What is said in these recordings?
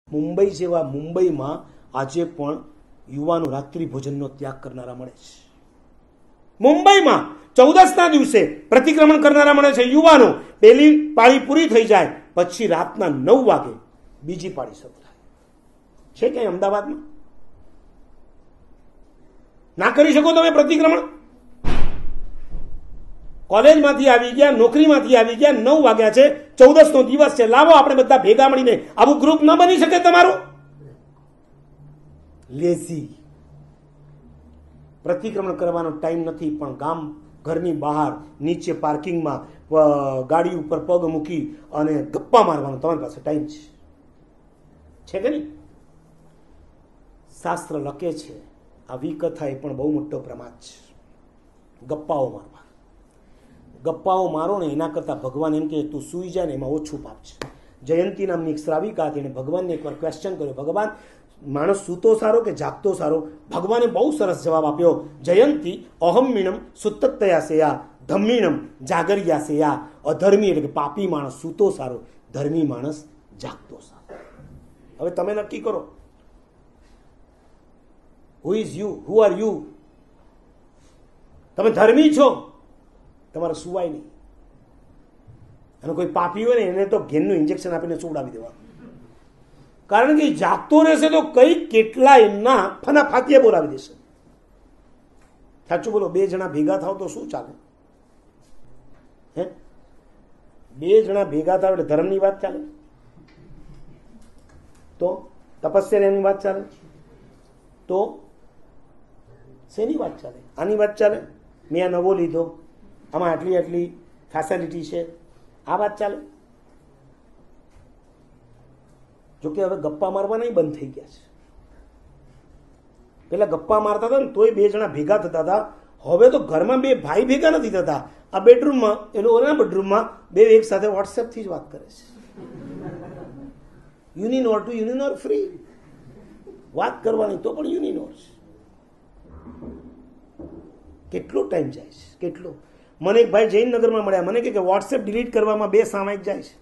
મુંબઈ જેવા મુંબઈમાં આજે પણ યુવાનો રાત્રિ ભોજનનો ત્યાગ કરનારા મળે છે. મુંબઈમાં 14ના દિવસે પ્રતિક્રમણ કરનારા મળે છે યુવાનો. પહેલી પાળી પૂરી થઈ જાય પછી રાતના 9 વાગે બીજી પાળી શરૂ થાય છે. ક્યાંય અમદાવાદમાં ના કરી શકો તમે પ્રતિક્રમણ? કોલેજમાંથી આવી ગયા, નોકરીમાંથી આવી ગયા, 9 વાગ્યા છે, 14નો દિવસ છે, લાવો આપણે બધા ભેગા મળીને. આવું ગ્રુપ ન બની શકે તમારું? લેઝી. પ્રતિક્રમણ કરવાનો ટાઈમ નથી, પણ ગામ ઘરની બહાર નીચે પાર્કિંગમાં ગાડી ઉપર પગ મૂકી અને ગપ્પા મારવાનો તમારી પાસે ટાઈમ છે કે નહીં? શાસ્ત્ર લખે છે આ વિકથા એ પણ બહુ મોટો પ્રમાદ છે. ગપ્પાઓ મારવા, ગપ્પાઓ મારો ને એના કરતા ભગવાન એમ કે તું સૂઈ જાય ને એમાં ઓછું પાપ છે. જયંતી નામની એક શ્રાવિકા હતી, એને ભગવાનને એકવાર ક્વેશ્ચન કર્યો, ભગવાન માણસ સૂતો સારો કે જાગતો સારો? ભગવાને બહુ સરસ જવાબ આપ્યો, જયંતી અહમ્મીણમ સુતત્તયા સેયા ધમ્મીણમ જાગરિયા સેયા. અધર્મી એટલે કે પાપી માણસ સૂતો સારો, ધર્મી માણસ જાગતો સારો. હવે તમે નક્કી કરો, who is you? Who are you? તમે ધર્મી છો, તમારે સુવાય નહીં. અને કોઈ પાપી હોય ને એને તો ઘેનનું ઇન્જેક્શન આપીને સુવડાવી દેવાનું. કારણ કે જાગતો રહેશે તો કઈ કેટલા એમના ફના ફાતિયા બોલાવી દેશે. સાચું બોલો, 2 જણા ભેગા થાવ તો શું ચાલે? હે, 2 જણા ભેગા થાવ એટલે ધર્મની વાત ચાલે? તો તપસ્યાની વાત ચાલે? તો શેની વાત ચાલે? આની વાત ચાલે? મેં આ નવો લીધો, આમાં આટલી આટલી ફેસિલિટી છે, આ વાત ચાલે? જોકે હવે ગપ્પા મારવાના બંધ થઈ ગયા છે. પેલા ગપ્પા મારતા હતા ને તોય 2 જણા ભેગા થતા હતા. હવે તો ઘરમાં 2 ભાઈ ભેગા નથી થતા. આ બેડરૂમમાં એનો ઓના બેડરૂમમાં 2 એક સાથે વોટ્સએપ થી જ વાત કરે છે. યુનિનોર ટુ યુનિનોર ફ્રી વાત કરવાની તો પણ યુનિનોર છે. કેટલો ટાઈમ જાય છે, કેટલો. મને એક ભાઈ જૈનનગરમાં મળ્યા, મને કે વોટ્સએપ ડિલીટ કરવામાં 2 સામાયિક જાય છે.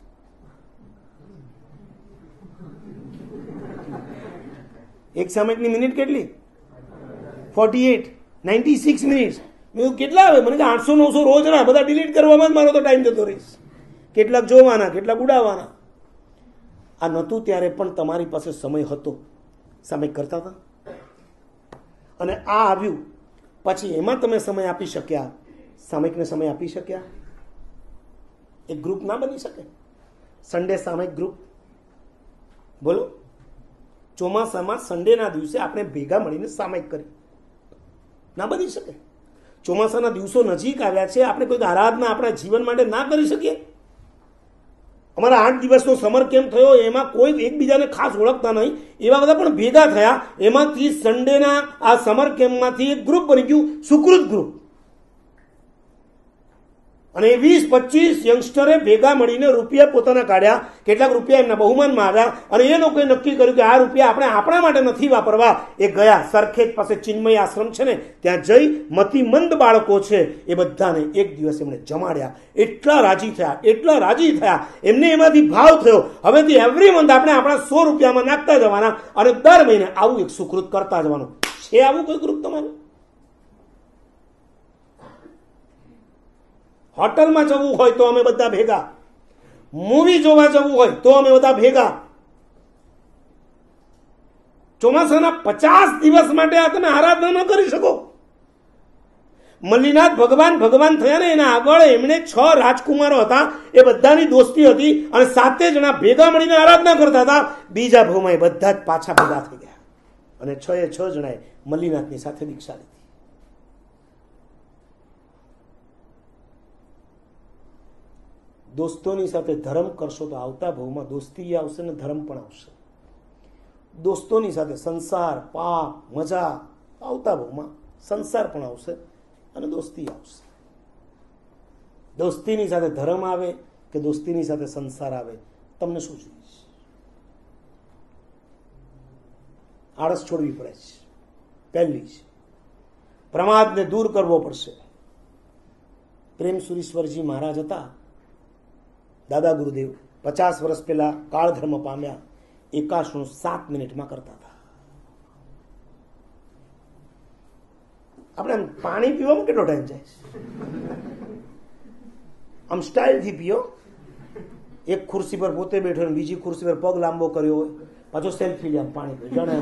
એક સામાયિકની મિનિટ કેટલી? 48, 96 મિનિટ. મેં કેટલા આવે? મને કે 800-900 રોજ ના, બધા ડિલીટ કરવામાં જ મારો તો ટાઈમ જતો રહીશ. કેટલાક જોવાના, કેટલાક ઉડાવવાના. આ નહોતું ત્યારે પણ તમારી પાસે સમય હતો, સામાયિક કરતા હતા. અને આ આવ્યું પછી એમાં તમે સમય આપી શક્યા, સામાયિકને સમય આપી શક્યા? એક ગ્રુપ ના બની શકે? સન્ડે સામાયિક ગ્રુપ બોલો. ચોમાસામાં સન્ડેના દિવસે આપણે ભેગા મળીને સામાયિક કરી, ના બની શકે? ચોમાસાના દિવસો નજીક આવ્યા છે, આપણે કોઈક આરાધના આપણા જીવન માટે ના કરી શકીએ? અમારા 8 દિવસનો સમર કેમ્પ થયો, એમાં કોઈ એકબીજાને ખાસ ઓળખતા નહીં એવા બધા પણ ભેગા થયા. એમાંથી સન્ડેના આ સમર કેમ્પમાંથી એક ગ્રુપ બની ગયું, સુકૃત ગ્રુપ. અને 20-25 યંગસ્ટરે ભેગા મળીને રૂપિયા પોતાના કાઢ્યા, કેટલાક રૂપિયા એમના બહુમાનમાં આવ્યા. અને એ લોકોએ નક્કી કર્યું કે આ રૂપિયા આપણે આપણા માટે નથી વાપરવા. એ ગયા સરખેજ પાસે ચિન્મય આશ્રમ છે ને, ત્યાં જઈ મતિમંદ બાળકો છે એ બધાને એક દિવસ એમણે જમાડ્યા. એટલા રાજી થયા, એટલા રાજી થયા, એમને એમાંથી ભાવ થયો, હવેથી એવરી મંથ આપણે આપણા 100 રૂપિયામાં નાખતા જવાના અને દર મહિને આવું એક સુકૃત કરતા જવાનું. છે આવું કોઈ ગ્રુપ તમારું? હોટલમાં જવું હોય તો અમે બધા ભેગા, મૂવી જોવા જવું હોય તો અમે બધા ભેગા. ચોમાસાના 50 દિવસ માટે આ તમે આરાધના ન કરી શકો. મલ્લીનાથ ભગવાન થયા ને એના આગળ એમણે 6 રાજકુમારો હતા, એ બધાની દોસ્તી હતી અને 7 જણા ભેગા મળીને આરાધના કરતા હતા. બીજા ભાવમાં એ બધા જ પાછા ભેગા થઈ ગયા અને 6 જણાએ મલ્લીનાથની સાથે દીક્ષા લીધી. દોસ્તોની સાથે ધર્મ કરશો તો આવતા ભાવમાં દોસ્તી આવશે ને ધર્મ પણ આવશે. દોસ્તોની સાથે સંસાર, પાપ, મજા, આવતા ભાવમાં સંસાર પણ આવશે અને દોસ્તી આવશે. દોસ્તીની સાથે ધર્મ આવે કે દોસ્તીની સાથે સંસાર આવે, તમને શું જોઈએ? આળસ છોડવી પડે છે, પહેલી છે. પ્રમાદને દૂર કરવો પડશે. પ્રેમ સુરીશ્વરજી મહારાજ હતા, દાદા ગુરુદેવ 50 વર્ષ પહેલા કાળધર્મ પામ્યા. 51.7 કરતા હતા. આપણે આમ પાણી પીવામાં કેટલો ટાઈમ જાય? આમ સ્ટાઇલથી પીઓ. એક ખુરશી પર પોતે બેઠો ને બીજી ખુરશી પર પગ લાંબો કર્યો હોય, પાછો સેલ્ફી લે, પાણી પીઓ. જાણે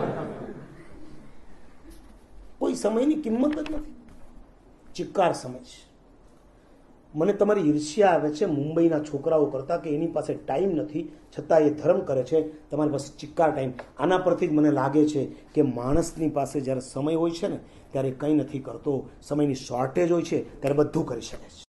કોઈ સમયની કિંમત જ નથી. ચિક્કાર સમય છે. મને તમારી ઈર્ષ્યા આવે છે મુંબઈના છોકરાઓ કરતા કે એની પાસે ટાઈમ નથી, છતાં એ ધર્મ કરે છે. તમારી પાસે ચિક્કાર ટાઈમ. આના પરથી જ મને લાગે છે કે માણસની પાસે જ્યારે સમય હોય છે ને ત્યારે કંઈ નથી કરતો. સમયની શોર્ટેજ હોય છે ત્યારે બધું કરી શકે છે.